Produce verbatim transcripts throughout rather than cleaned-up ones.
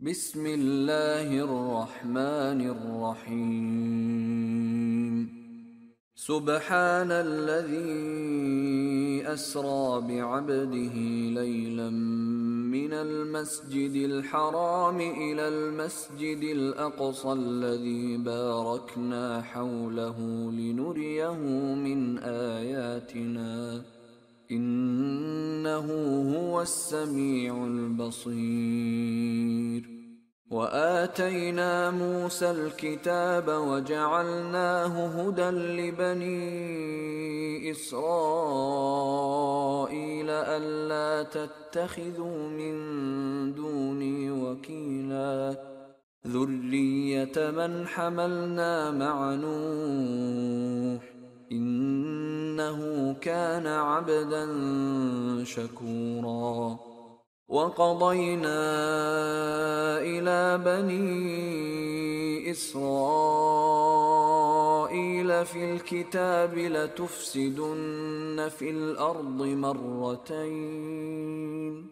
بسم الله الرحمن الرحيم. سبحان الذي أسرى بعبده ليلا من المسجد الحرام إلى المسجد الأقصى الذي باركنا حوله لنريه من آياتنا إنه هو السميع البصير. وآتينا موسى الكتاب وجعلناه هدى لبني إسرائيل ألا تتخذوا من دوني وكيلا ذرية من حملنا مع نوح إنه كان عبدا شكورا. وقضينا إلى بني إسرائيل في الكتاب لتفسدن في الأرض مرتين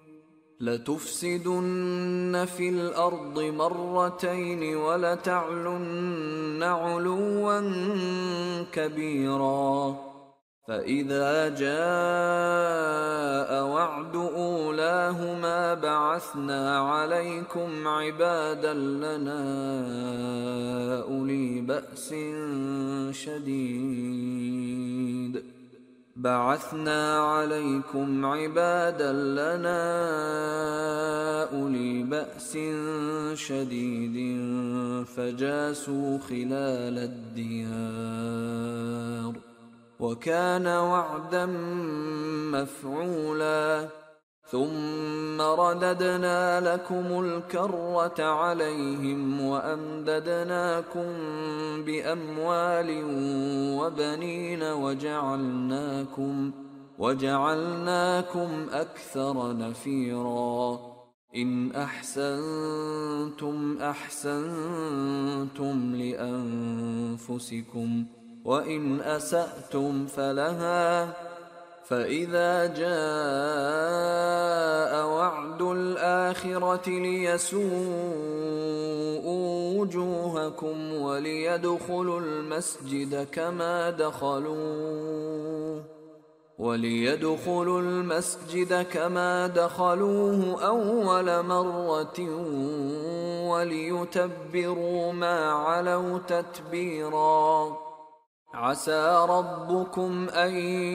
لتفسدن في الأرض مرتين ولتعلن علوا كبيرا. فإذا جاء وعد أولاهما بعثنا عليكم عبادا لنا أولي بأس شديد بعثنا عليكم عبادا لنا أولي بأس شديد فجاسوا خلال الديار وكان وعدا مفعولا. ثم رددنا لكم الكرة عليهم وأمددناكم بأموال وبنين وجعلناكم وجعلناكم أكثر نفيرا. إن أحسنتم أحسنتم لأنفسكم وإن أسأتم فلها. فإذا جاء وعد الآخرة ليسوءوا وجوهكم وليدخلوا المسجد كما دخلوه وليدخلوا المسجد كما دخلوه أول مرة وليتبروا ما علوا تتبيرا. عسى ربكم أن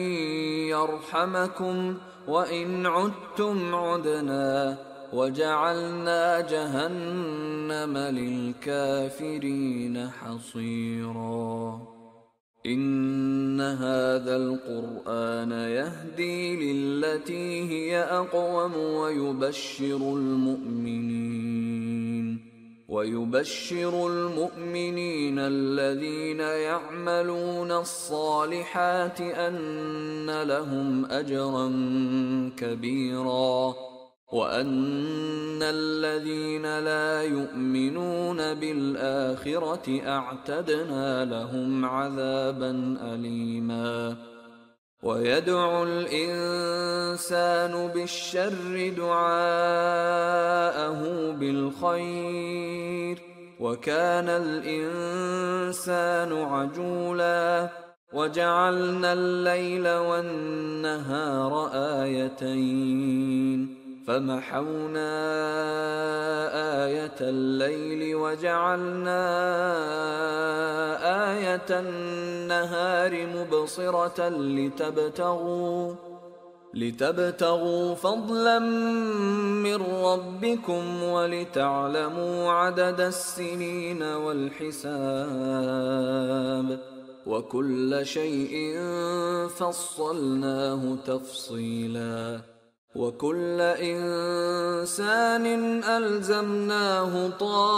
يرحمكم وإن عدتم عدنا وجعلنا جهنم للكافرين حصيرا. إن هذا القرآن يهدي للتي هي أقوم ويبشر المؤمنين ويبشر المؤمنين الذين يعملون الصالحات أن لهم أجرا كبيرا وأن الذين لا يؤمنون بالآخرة أعتدنا لهم عذابا أليما. ويدعو الإنسان بالشر دعاءه بالخير وكان الإنسان عجولا. وجعلنا الليل والنهار آيتين فمحونا آية الليل وجعلنا آية النهار مبصرة لتبتغوا لتبتغوا فضلا من ربكم ولتعلموا عدد السنين والحساب وكل شيء فصلناه تفصيلا. وكل إنسان ألزمناه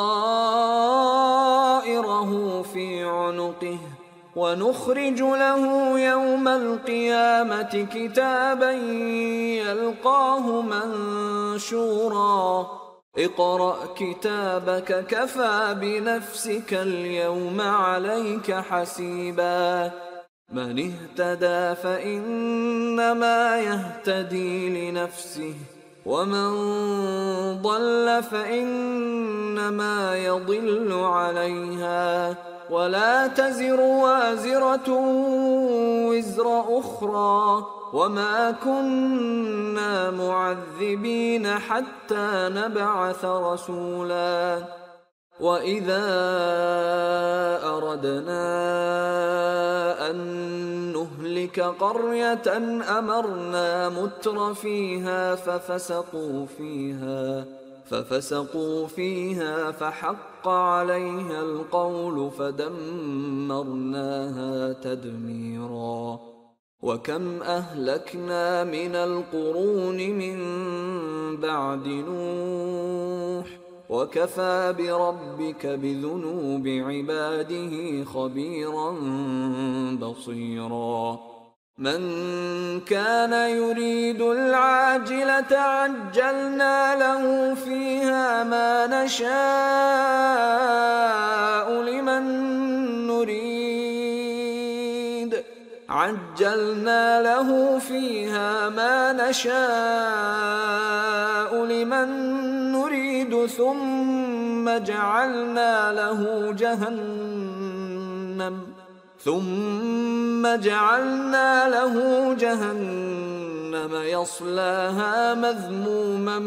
طائره في عنقه ونخرج له يوم القيامة كتابا يلقاه منشورا. اقرأ كتابك كفى بنفسك اليوم عليك حسيبا. من اهتدى فإنما يهتدي لنفسه ومن ضل فإنما يضل عليها ولا تزر وازرة وزر أخرى وما كنا معذبين حتى نبعث رسولا وإذا أردنا أن نهلك قرية أمرنا متر فيها ففسقوا فيها ففسقوا فيها فحق عليها القول فدمرناها تدميرا وكم أهلكنا من القرون من بعد نوح وكفى بربك بذنوب عباده خبيرا بصيرا من كان يريد العاجلة عجلنا له فيها ما نشاء لمن نريد عجلنا له فيها ما نشاء لمن نريد ثم جعلنا له جهنم ثم جعلنا له جهنم يصلاها مذموما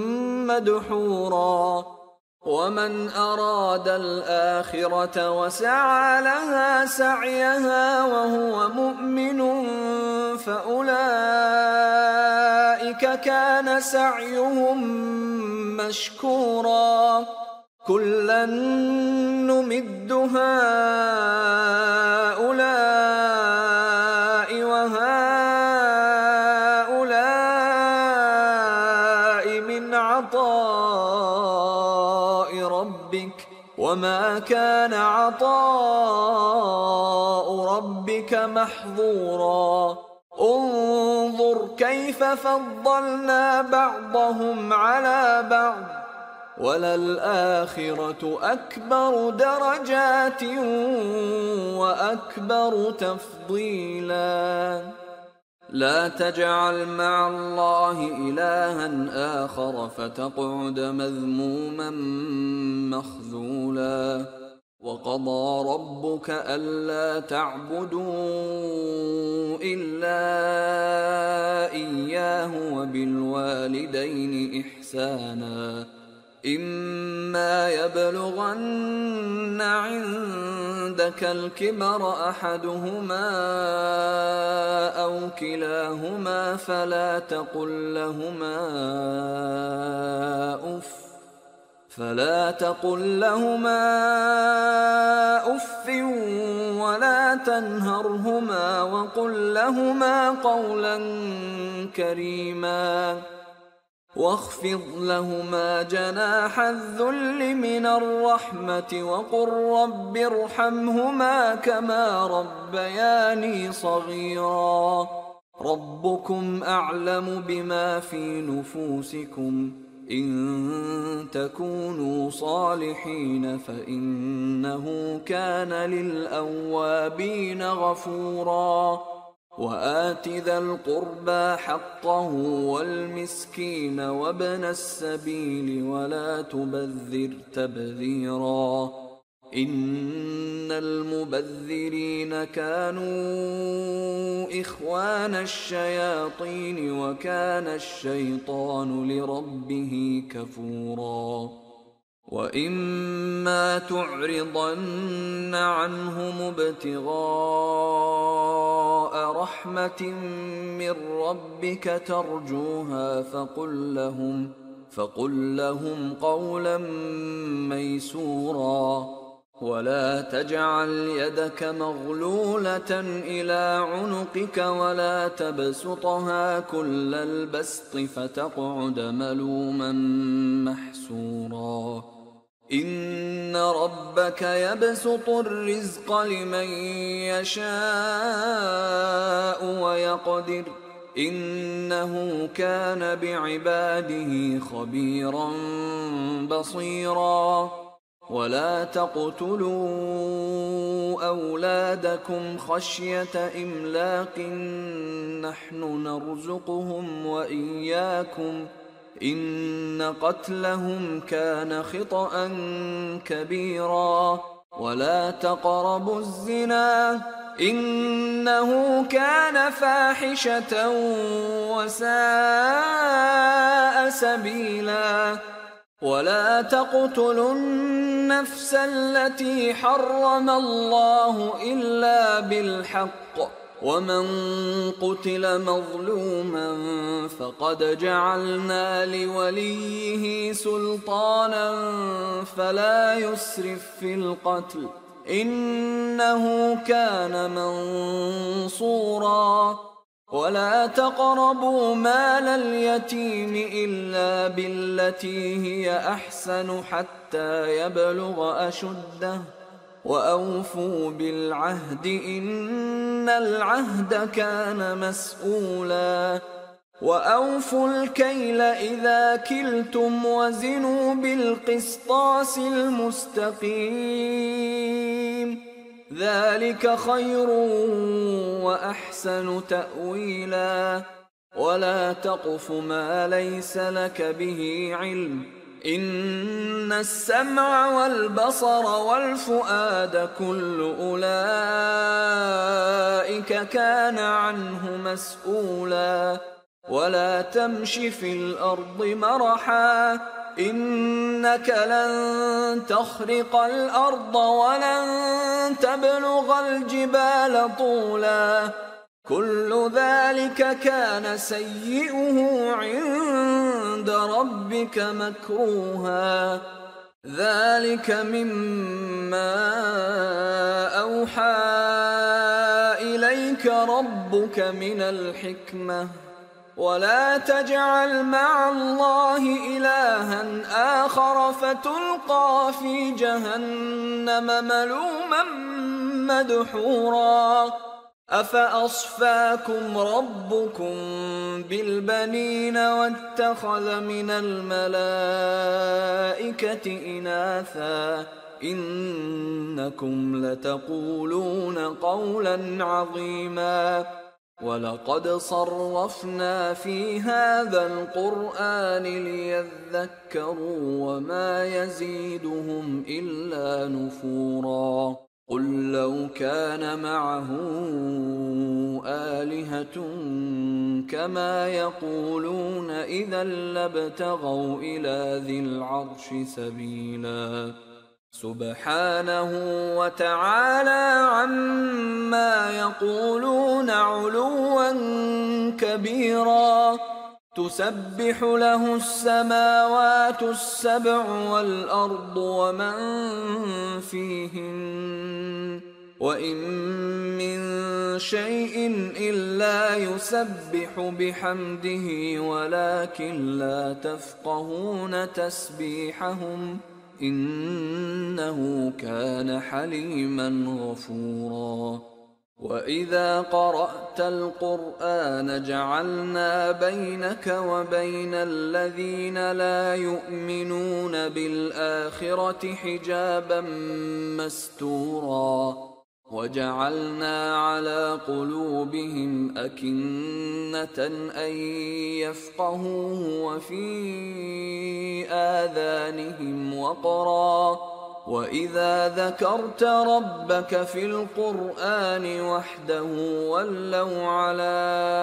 مدحورا ومن أراد الآخرة وسعى لها سعيها وهو مؤمن فأولئك كان سعيهم مشكورا كلا نمد هؤلاء وهؤلاء من عطاء ربك وما كان عطاء ربك محظورا انظر كيف فضلنا بعضهم على بعض وللآخرة أكبر درجات وأكبر تفضيلا لا تجعل مع الله إلها آخر فتقعد مذموما مخذولا وقضى ربك ألا تعبدوا إلا إياه وبالوالدين إحسانا إما يبلغن عندك الكبر أحدهما أو كلاهما فلا تقل لهما أف فلا تقل لهما أف ولا تنهرهما وقل لهما قولا كريما واخفض لهما جناح الذل من الرحمة وقل رب ارحمهما كما ربياني صغيرا ربكم أعلم بما في نفوسكم إن تكونوا صالحين فإنه كان للأوابين غفورا وآت ذا القربى حقه والمسكين وابن السبيل ولا تبذر تبذيرا إن المبذرين كانوا إخوان الشياطين وكان الشيطان لربه كفورا وإما تعرضن عنهم ابتغاء رحمة من ربك ترجوها فقل لهم فقل لهم قولا ميسورا ولا تجعل يدك مغلولة إلى عنقك ولا تبسطها كل البسط فتقعد ملوما محسورا إن ربك يبسط الرزق لمن يشاء ويقدر إنه كان بعباده خبيرا بصيرا ولا تقتلوا أولادكم خشية إملاق نحن نرزقهم وإياكم إن قتلهم كان خطأ كبيرا ولا تقربوا الزنا إنه كان فاحشة وساء سبيلا ولا تقتلوا النفس التي حرم الله إلا بالحق ومن قتل مظلوما فقد جعلنا لوليه سلطانا فلا يسرف في القتل إنه كان منصورا ولا تقربوا مال اليتيم إلا بالتي هي أحسن حتى يبلغ أشده وأوفوا بالعهد إن العهد كان مسؤولا وأوفوا الكيل إذا كلتم وزنوا بالقسطاس المستقيم ذلك خير وأحسن تأويلا ولا تقف ما ليس لك به علم إن السمع والبصر والفؤاد كل أولئك كان عنه مسؤولا ولا تمش في الأرض مرحا إنك لن تخرق الأرض ولن تبلغ الجبال طولا كل ذلك كان سيئه عند ربك مكروها ذلك مما أوحى إليك ربك من الحكمة ولا تجعل مع الله إلها آخر فتلقى في جهنم ملوما مدحورا أفأصفاكم ربكم بالبنين واتخذ من الملائكة إناثا إنكم لتقولون قولا عظيما ولقد صرفنا في هذا القرآن ليذكروا وما يزيدهم إلا نفورا قل لو كان معه آلهة كما يقولون إذا لابتغوا إلى ذي العرش سبيلا سبحانه وتعالى عما يقولون علوا كبيرا تسبح له السماوات السبع والأرض ومن فيهن وإن من شيء إلا يسبح بحمده ولكن لا تفقهون تسبيحهم إنه كان حليما غفورا وإذا قرأت القرآن جعلنا بينك وبين الذين لا يؤمنون بالآخرة حجابا مستورا وجعلنا على قلوبهم أكنة أن يفقهوه وفي آذانهم وقرا وإذا ذكرت ربك في القرآن وحده ولوا على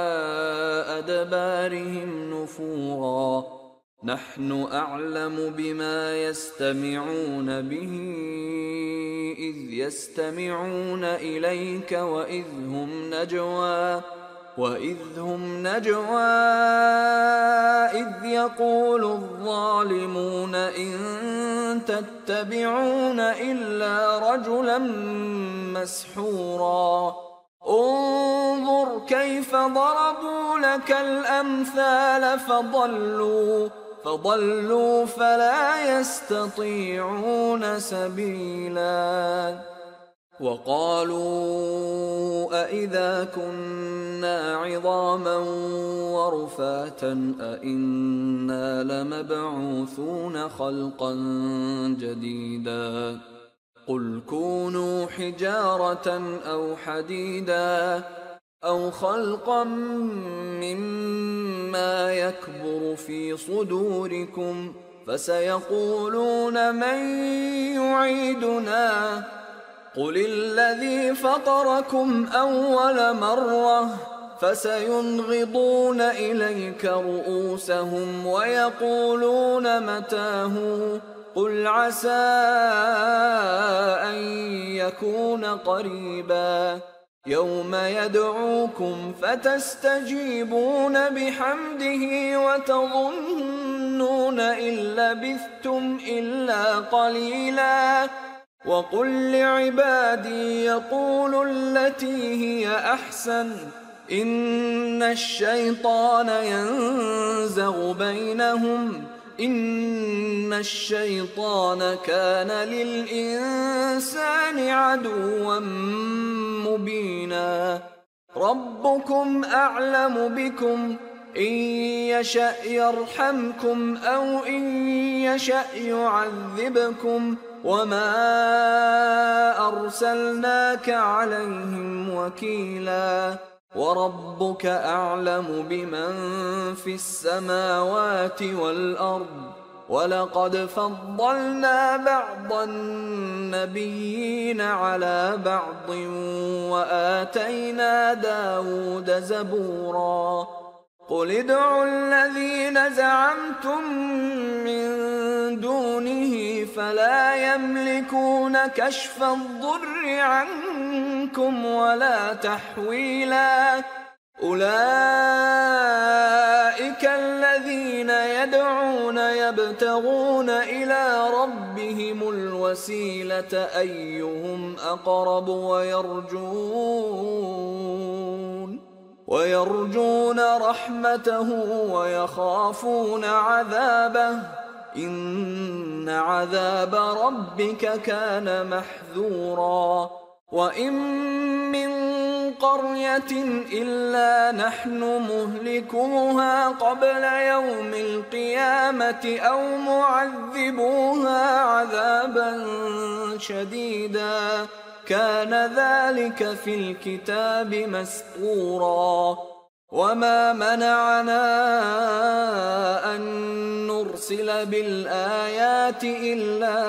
أدبارهم نفورا نحن أعلم بما يستمعون به إذ يستمعون إليك وإذ هم نجوى وإذ هم نجوى إذ يقول الظالمون إن تتبعون إلا رجلا مسحورا انظر كيف ضربوا لك الأمثال فضلوا فضلوا فلا يستطيعون سبيلا وقالوا أإذا كنا عظاما ورفاتا أإنا لمبعوثون خلقا جديدا قل كونوا حجارة أو حديدا أو خلقا مما يكبر في صدوركم فسيقولون من يعيدنا قل الذي فطركم أول مرة فسينغضون إليك رؤوسهم ويقولون متى هو قل عسى أن يكون قريبا يوم يدعوكم فتستجيبون بحمده وتظنون إن لبثتم إلا قليلا وقل لعبادي يقولوا التي هي أحسن إن الشيطان ينزغ بينهم إن الشيطان كان للإنسان عدوا مبينا ربكم أعلم بكم إن يشأ يرحمكم أو إن يشأ يعذبكم وما أرسلناك عليهم وكيلا وربك أعلم بمن في السماوات والأرض ولقد فضلنا بعض النبيين على بعض وآتينا داود زبورا قل ادعوا الذين زعمتم من دونه فلا يملكون كشف الضر عنكم ولا تحويلا أولئك الذين يدعون يبتغون إلى ربهم الوسيلة أيهم أقرب ويرجون ويرجون رحمته ويخافون عذابه إن عذاب ربك كان محذورا وإن من قرية إلا نحن مهلكوها قبل يوم القيامة أو معذبوها عذابا شديدا كان ذلك في الكتاب مسطورا وما منعنا أن نرسل بالآيات إلا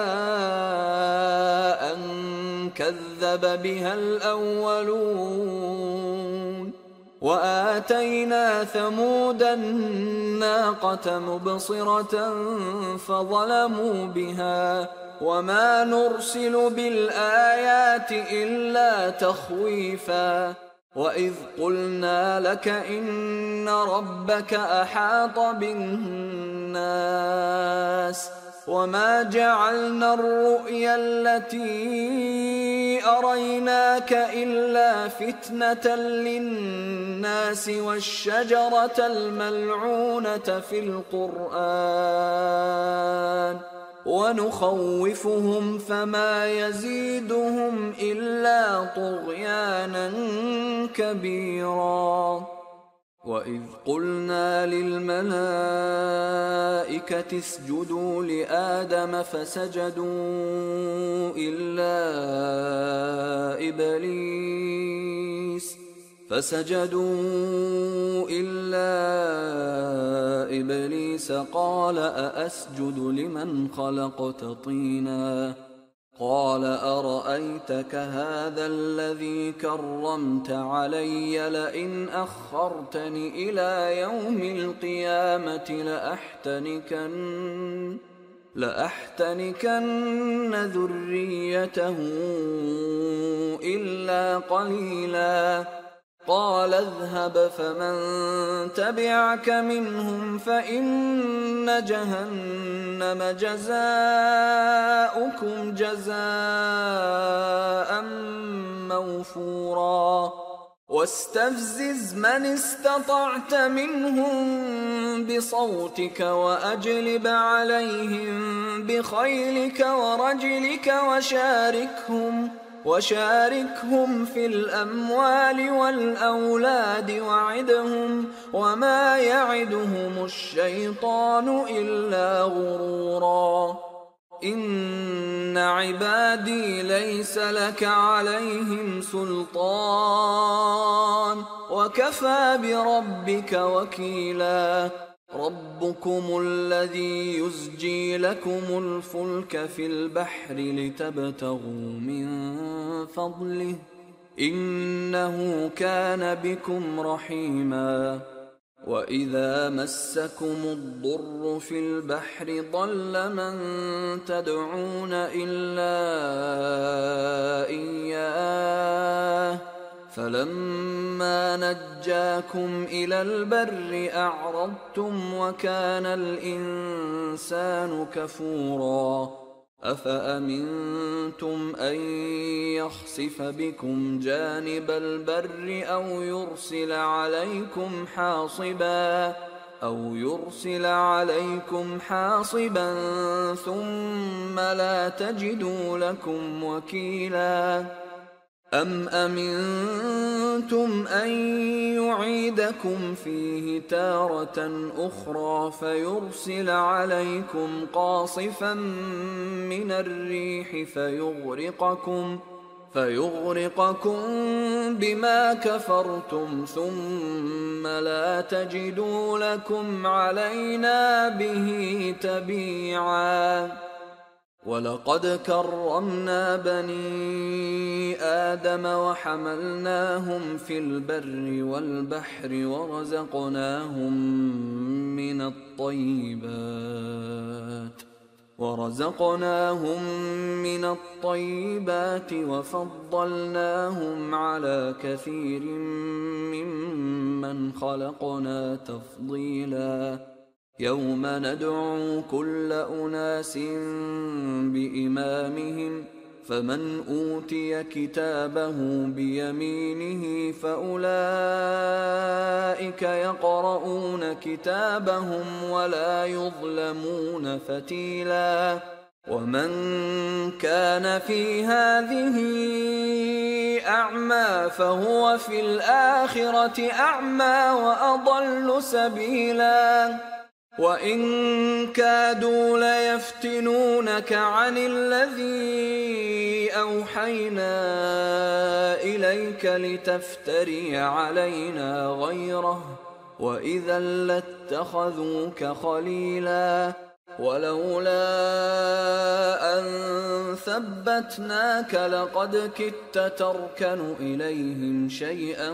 أن كذب بها الأولون وآتينا ثمود الناقة مبصرة فظلموا بها وما نرسل بالآيات إلا تخويفا وإذ قلنا لك إن ربك أحاط بالناس وما جعلنا الرؤيا التي أريناك إلا فتنة للناس والشجرة الملعونة في القرآن ونخوفهم فما يزيدهم إلا طغيانا كبيرا وإذ قلنا للملائكة اسجدوا لآدم فسجدوا إلا إبليس فسجدوا إلا إبليس قال أأسجد لمن خلقت طينا قال أرأيتك هذا الذي كرمت علي لئن أخرتني إلى يوم القيامة لأحتنكن لأحتنكن ذريته إلا قليلا قال اذهب فمن تبعك منهم فإن جهنم جزاؤكم جزاء موفورا واستفزز من استطعت منهم بصوتك وأجلب عليهم بخيلك ورجلك وشاركهم وشاركهم في الأموال والأولاد وعدهم وما يعدهم الشيطان إلا غرورا إن إن عبادي ليس لك عليهم سلطان وكفى بربك وكيلا ربكم الذي يزجي لكم الفلك في البحر لتبتغوا من فضله إنه كان بكم رحيما وإذا مسكم الضر في البحر ضل من تدعون إلا إياه فلما نجاكم إلى البر أعرضتم وكان الإنسان كفورا أفأمنتم أن يخسف بكم جانب البر أو يرسل عليكم حاصبا أو يرسل عليكم حاصبا ثم لا تجدوا لكم وكيلا أم أمنتم أن يعيدكم فيه تارة أخرى فيرسل عليكم قاصفا من الريح فيغرقكم فيغرقكم بما كفرتم ثم لا تجدوا لكم علينا به تبيعا ولقد كرمنا بني آدم وحملناهم في البر والبحر ورزقناهم من الطيبات ورزقناهم من الطيبات وفضلناهم على كثير ممن خلقنا تفضيلا يوم ندعو كل أناس بإمامهم فمن أوتي كتابه بيمينه فأولئك يقرؤون كتابهم ولا يظلمون فتيلا ومن كان في هذه أعمى فهو في الآخرة أعمى وأضل سبيلا وإن كادوا ليفتنونك عن الذي أوحينا إليك لتفتري علينا غيره وإذا لاتخذوك خليلا ولولا أن ثبتناك لقد كدت تركن إليهم شيئا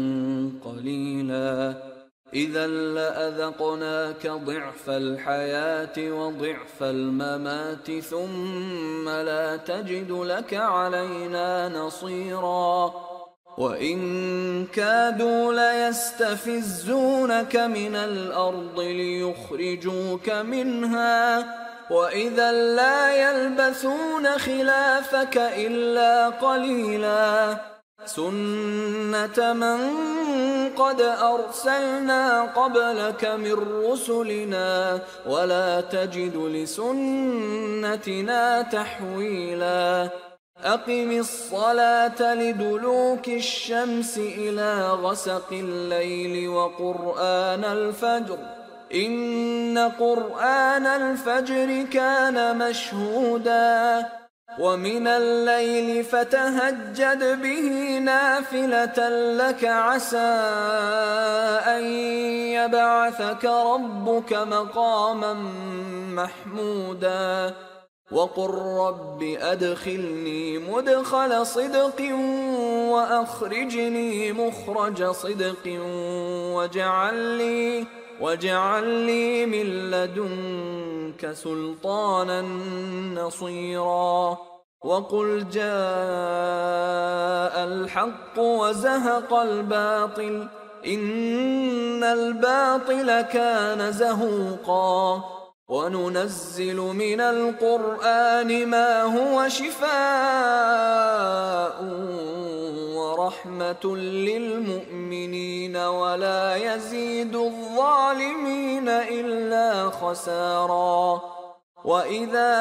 قليلا إذا لأذقناك ضعف الحياة وضعف الممات ثم لا تجد لك علينا نصيرا وإن كادوا ليستفزونك من الأرض ليخرجوك منها وإذا لا يلبثون خلافك إلا قليلا سنة من قد أرسلنا قبلك من رسلنا ولا تجد لسنتنا تحويلا أقم الصلاة لدلوك الشمس إلى غسق الليل وقرآن الفجر إن قرآن الفجر كان مشهودا ومن الليل فتهجد به نافلة لك عسى أن يبعثك ربك مقاما محمودا وقل رب أدخلني مدخل صدق وأخرجني مخرج صدق واجعل لي واجعل لي من لدنك سلطانا نصيرا وقل جاء الحق وزهق الباطل إن الباطل كان زهوقا وننزل من القرآن ما هو شفاء ورحمة للمؤمنين ولا يزيد الظالمين إلا خسارا وإذا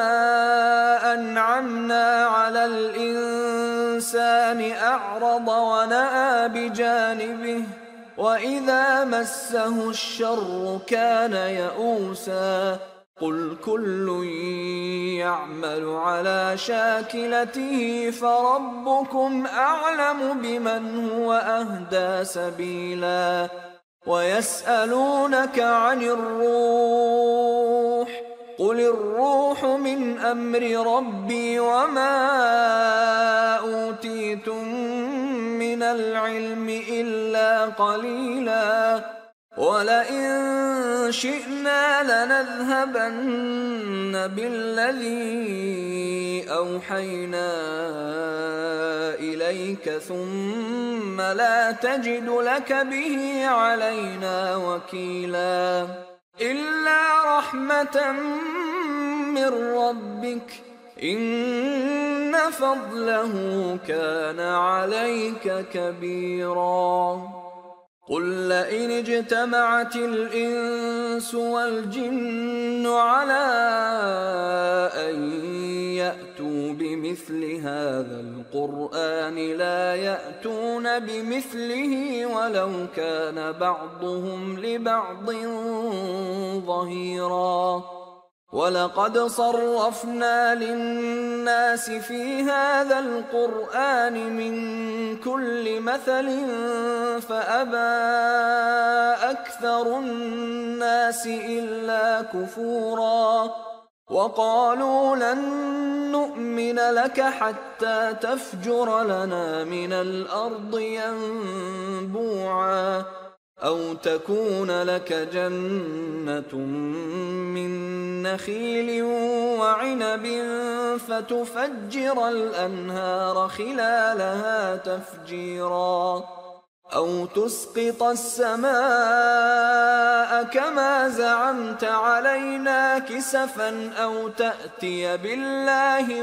أنعمنا على الإنسان أعرض ونأى بجانبه وإذا مسه الشر كان يئوسا قل كل يعمل على شاكلته فربكم أعلم بمن هو أهدى سبيلا ويسألونك عن الروح قل الروح من أمر ربي وما أوتيتم من العلم إلا قليلا ولئن شئنا لنذهبن بالذي أوحينا إليك ثم لا تجد لك به علينا وكيلا إلا رحمة من ربك إن فضله كان عليك كبيرا قل لئن اجتمعت الإنس والجن على أن يأتوا بمثل هذا القرآن لا يأتون بمثله ولو كان بعضهم لبعض ظهيرا ولقد صرفنا للناس في هذا القرآن من كل مثل فأبى أكثر الناس إلا كفورا وقالوا لن نؤمن لك حتى تفجر لنا من الأرض ينبوعا أو تكون لك جنة من نخيل وعنب فتفجر الأنهار خلالها تفجيرا أو تسقط السماء كما زعمت علينا كسفا أو تأتي بالله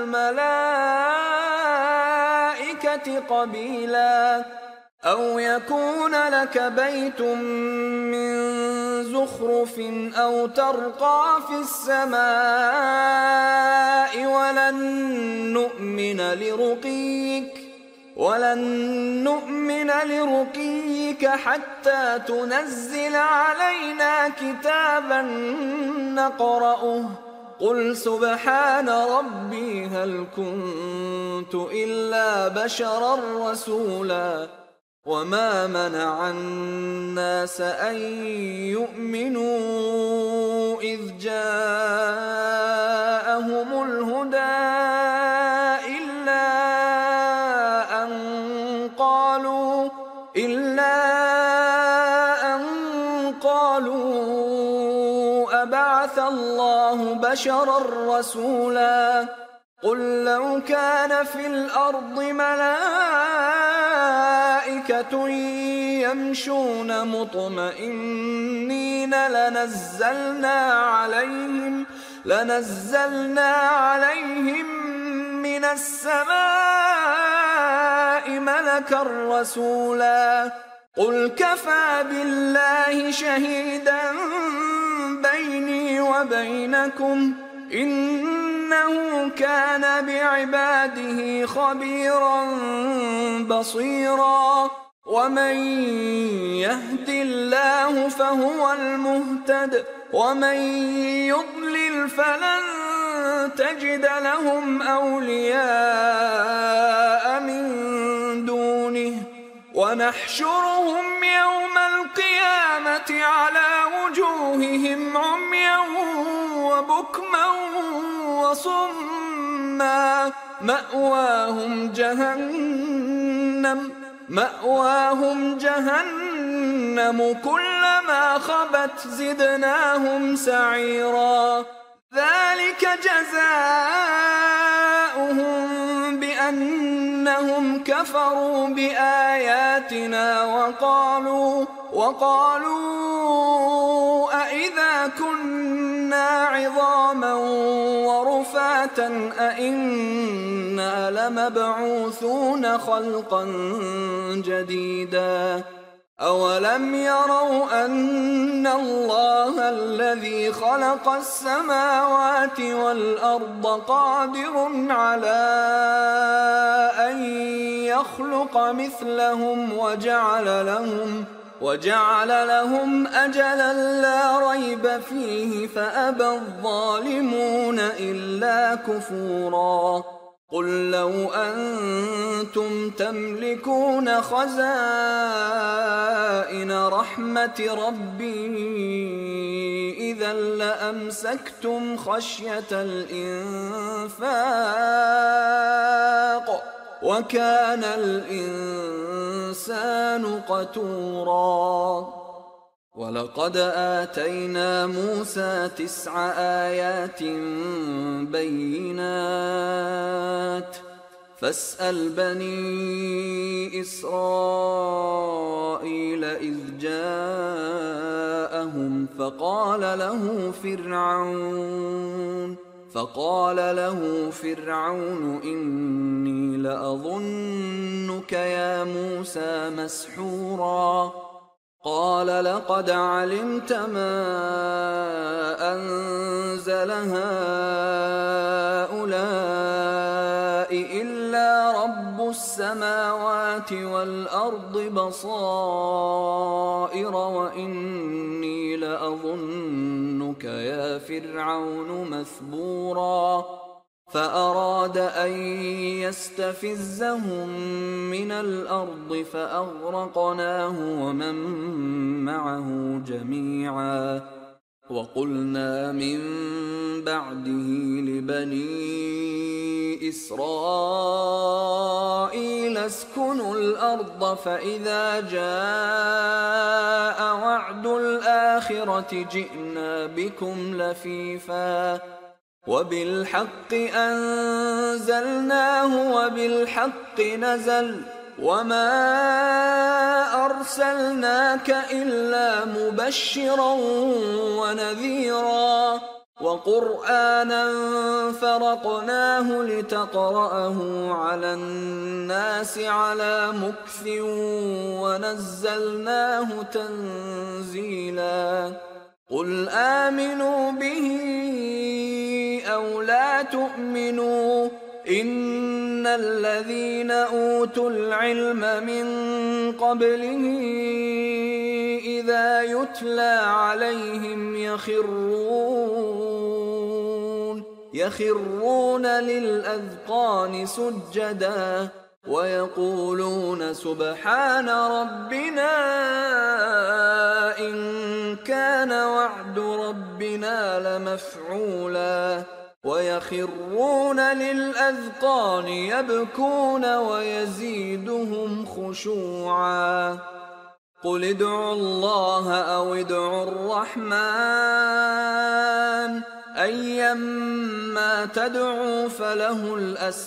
والملائكة قبيلا أو يكون لك بيت من زخرف أو ترقى في السماء ولن نؤمن لرقيك ولن نؤمن لرقيك حتى تنزل علينا كتابا نقرأه قل سبحان ربي هل كنت إلا بشرا رسولا وما منع الناس أن يؤمنوا إذ جاءهم الهدى إلا أن قالوا إلا أن قالوا أبعث الله بشرا رسولا قل لو كان في الأرض ملائكة يمشون مطمئنين لنزلنا عليهم لنزلنا عليهم من السماء ملكا رسولا قل كفى بالله شهيدا بيني وبينكم إنه كان بعباده خبيرا بصيرا ومن يهد الله فهو المهتد ومن يضلل فلن تجد لهم أولياء من دونه ونحشرهم يوم القيامة على وجوههم عميا وبكما وصما مأواهم جهنم مأواهم جهنم كلما خبت زدناهم سعيرا ذلك جزاؤهم بأنهم كفروا بآياتنا وقالوا وقالوا أإذا كنا عظاما ورفاتا أإنا لمبعوثون خلقا جديدا أولم يروا أن الله الذي خلق السماوات والأرض قادر على أن يخلق مثلهم وجعل لهم وجعل لهم أجلا لا ريب فيه فأبى الظالمون إلا كفورا قل لو أنتم تملكون خزائن رحمة ربي إذا لأمسكتم خشية الإنفاق وكان الإنسان قتورا ولقد آتينا موسى تسع آيات بينات فاسأل بني إسرائيل إذ جاءهم فقال له فرعون فقال له فرعون إني لأظنك يا موسى مسحورا قال لقد علمت ما أنزل هؤلاء إلا رب السماوات والأرض بصائر وإني لأظنك يا فرعون مثبورا فأراد أن يستفزهم من الأرض فأغرقناه ومن معه جميعا وقلنا من بعده لبني إسرائيل اسكنوا الأرض فإذا جاء وعد الآخرة جئنا بكم لفيفا وبالحق أنزلناه وبالحق نزل وما أرسلناك إلا مبشرا ونذيرا وقرآنا فرقناه لتقرأه على الناس على مكث ونزلناه تنزيلا قل آمنوا به أو لا تؤمنوا إن الذين أوتوا العلم من قبله إذا يتلى عليهم يخرون يخرون للأذقان سجدا ويقولون سبحان ربنا إن كان وعد ربنا لمفعولا ويخرون للأذقان يبكون ويزيدهم خشوعا قل ادعوا الله أو ادعوا الرحمن أيما تدعوا فله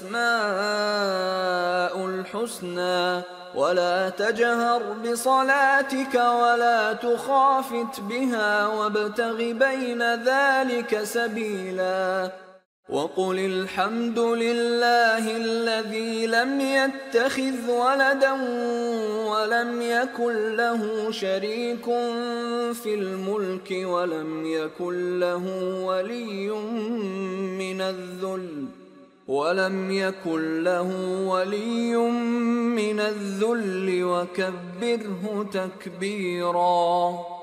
الأسماء الحسنى ولا تجهر بصلاتك ولا تخافت بها وابتغ بين ذلك سبيلا وقل الحمد لله الذي لم يتخذ ولدا ولم يكن له شريك في الملك ولم يكن له ولي من الذل ولم يكن له ولي من الذل وكبره تكبيرا.